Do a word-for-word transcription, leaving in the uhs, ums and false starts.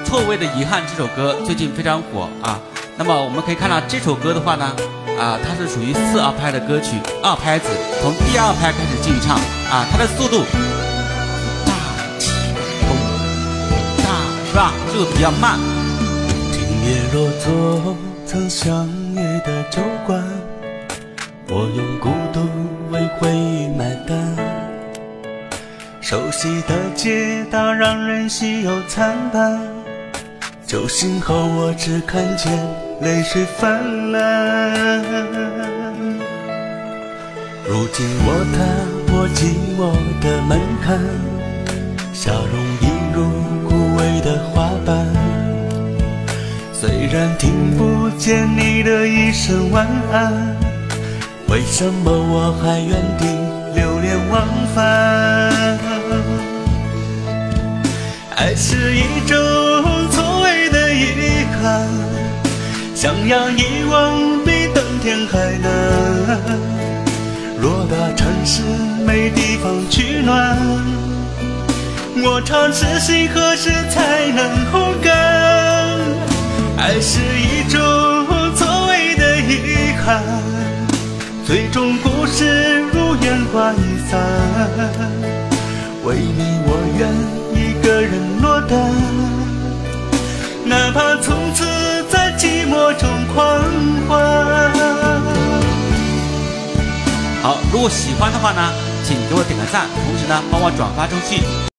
错位的遗憾这首歌最近非常火啊。那么我们可以看到这首歌的话呢，啊，它是属于四二拍的歌曲，二拍子，从第二拍开始进唱啊，它的速度大起咚大是吧？速度比较慢。 今夜若做曾相遇的酒馆，我用孤独为回忆买单。熟悉的街道让人心有参半，酒醒后我只看见泪水泛滥。如今我踏破寂寞的门槛，笑容一如枯萎的花瓣。虽然听不见你的一声晚安，为什么我还原地流连忘返？爱是一种错位的遗憾，想要遗忘比登天还难。偌大城市没地方取暖，我常痴心何时才能烘干？爱是一种错位的遗憾，最终故事如烟花易散。为你我愿一个人落单，哪怕从此在寂寞中狂欢。 好，如果喜欢的话呢，请给我点个赞，同时呢帮我转发出去。